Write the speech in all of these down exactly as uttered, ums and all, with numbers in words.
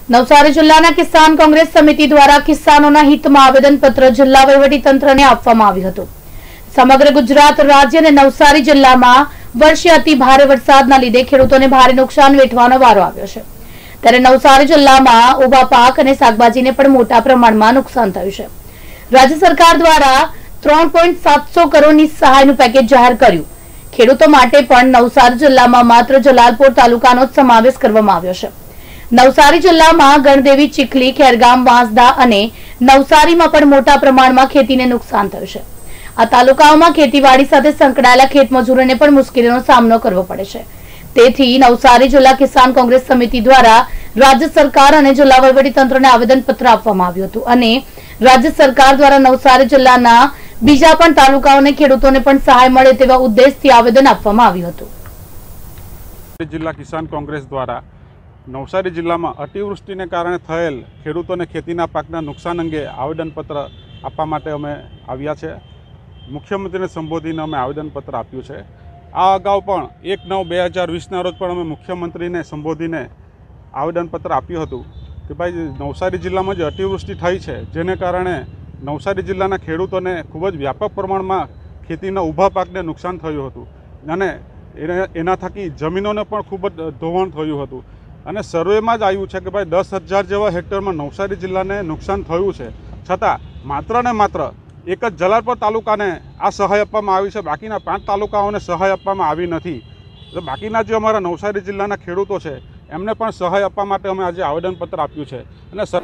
નવસારી જિલ્લાના કિસાન કોંગ્રેસ સમિતિ દ્વારા કિસાનોના હિતમાં આવેદનપત્ર જિલ્લા વહીવટીતંત્રને આપવામાં આવ્યું હતું। સમગ્ર ગુજરાત રાજ્ય અને નવસારી જિલ્લામાં વર્ષે અતિ ભારે વરસાદના લીધે ખેડૂતોને ભારે નુકસાન વેઠવાનો વારો આવ્યો છે। ત્યારે નવસારી જિલ્લામાં ઉભા પાક અને શાકભાજીને પણ મોટા પ્રમાણમાં નુકસાન થયું છે। રાજ્ય સરકાર દ્વારા ત્રણ પોઈન્ટ સાતસો કરોડની સહાયનું પેકેજ જાહેર કર્યું। ખેડૂતો માટે પણ નવસારી જિલ્લામાં માત્ર જલાલપોર તાલુકાનો જ સમાવેશ કરવામાં આવ્યો છે। નવસારી જિલ્લામાં ગણદેવી, ચીખલી, ખેરગામ, વાંસદા અને નવસારીમાં પણ મોટા પ્રમાણમાં ખેતીને નુકસાન થયું છે। આ તાલુકાઓમાં ખેતીવાડી સાથે સંકળાયેલા ખેતમજૂરોને પણ મુશ્કેલીનો સામનો કરવો પડે છે। તેથી નવસારી જિલ્લા કિસાન કોંગ્રેસ સમિતિ દ્વારા રાજ્ય સરકાર અને જિલ્લા વહીવટીતંત્રને આવેદનપત્ર આપવામાં આવ્યું હતું અને રાજ્ય સરકાર દ્વારા નવસારી જિલ્લાના બીજા પણ તાલુકાઓને ખેડૂતોને પણ સહાય મળે તેવા ઉદ્દેશથી આવેદન આપવામાં આવ્યું હતું। જિલ્લા કિસાન કોંગ્રેસ દ્વારા નવસારી જિલ્લામાં અતિવૃષ્ટિને કારણે થયેલ ખેડૂતોને ખેતીના પાકના નુકસાન અંગે આવેદનપત્ર આપવા માટે અમે આવ્યા છે। મુખ્યમંત્રીને સંબોધીને અમે આવેદનપત્ર આપ્યું છે। આ અગાઉ પણ એક નવ બે હજાર વીસના રોજ પણ અમે મુખ્યમંત્રીને સંબોધીને આવેદનપત્ર આપ્યું હતું કે ભાઈ નવસારી જિલ્લામાં જે અતિવૃષ્ટિ થઈ છે જેને કારણે નવસારી જિલ્લાના ખેડૂતોને ખૂબ જ વ્યાપક પ્રમાણમાં ખેતીના ઊભા પાકને નુકસાન થયું હતું અને એના થકી જમીનોને પણ ખૂબ જ ધોવાણ થયું હતું અને સર્વેમાં જ આવ્યું છે કે ભાઈ દસ હજાર જેવા હેક્ટરમાં નવસારી જિલ્લાને નુકસાન થયું છે। છતાં માત્ર ને માત્ર એક જ જલાલપોર તાલુકાને આ સહાય આપવામાં આવી છે, બાકીના પાંચ તાલુકાઓને સહાય આપવામાં આવી નથી। તો બાકીના જે અમારા નવસારી જિલ્લાના ખેડૂતો છે એમને પણ સહાય આપવા માટે અમે આજે આવેદનપત્ર આપ્યું છે અને સર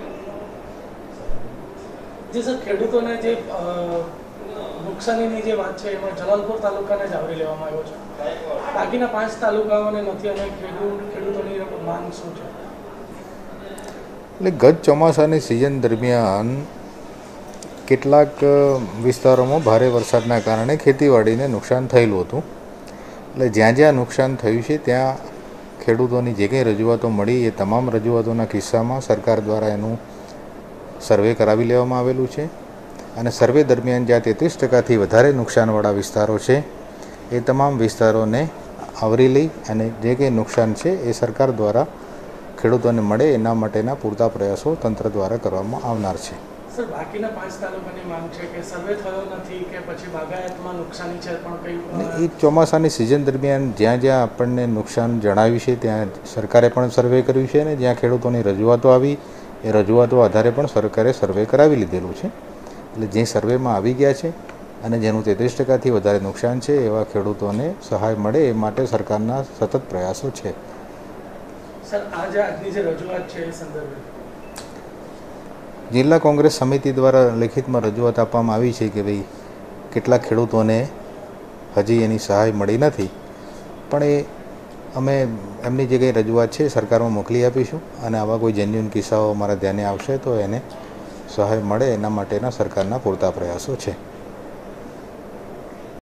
જે સર ખેડૂતોને જે નુકસાનીની જે વાત છે એમાં જલાલપોર તાલુકાને જ આવરી લેવામાં આવ્યો છે, બાકીના પાંચ તાલુકાઓને નથી અને ખેડૂત ખેડૂતોની માંગ શું છે? એટલે ગત ચોમાસાની સિઝન દરમિયાન કેટલાક વિસ્તારોમાં ભારે વરસાદના કારણે ખેતીવાડીને નુકસાન થયેલું હતું। એટલે જ્યાં જ્યાં નુકસાન થયું છે ત્યાં ખેડૂતોની જે કંઈ રજૂઆતો મળી એ તમામ રજૂઆતોના કિસ્સામાં સરકાર દ્વારા એનું સર્વે કરાવી લેવામાં આવેલું છે અને સર્વે દરમિયાન જ્યાં તેત્રીસ ટકાથી વધારે નુકસાનવાળા વિસ્તારો છે એ તમામ વિસ્તારોને આવરી લઈ અને જે કંઈ નુકસાન છે એ સરકાર દ્વારા ખેડૂતોને મળે એના માટેના પૂરતા પ્રયાસો તંત્ર દ્વારા કરવામાં આવનાર છે। સર, બાકીના પાંચ તાલુકાની માંગ છે કે સર્વે થયો નથી કે પછી બાગાયતમાં નુકસાની છે પણ કંઈ એ ચોમાસાની સિઝન દરમિયાન જ્યાં જ્યાં આપણને નુકસાન જણાવ્યું છે ત્યાં સરકારે પણ સર્વે કર્યું છે અને જ્યાં ખેડૂતોની રજૂઆતો આવી એ રજૂઆતો આધારે પણ સરકારે સર્વે કરાવી લીધેલું છે। એટલે જે સર્વેમાં આવી ગયા છે અને જેનું તેત્રીસ ટકાથી વધારે નુકસાન છે એવા ખેડૂતોને સહાય મળે એ માટે સરકારના સતત પ્રયાસો છે। સર, આજે આજની જે રજૂઆત છે એ સંદર્ભે જિલ્લા કોંગ્રેસ સમિતિ દ્વારા લેખિતમાં રજૂઆત આપવામાં આવી છે કે ભાઈ કેટલાક ખેડૂતોને હજી એની સહાય મળી નથી, પણ એ અમે એમની જે કંઈ રજૂઆત છે સરકારમાં મોકલી આપીશું અને આવા કોઈ જેન્યુઅન કિસ્સાઓ અમારા ધ્યાને આવશે તો એને સહાય મળે એના માટેના સરકારના પૂરતા પ્રયાસો છે।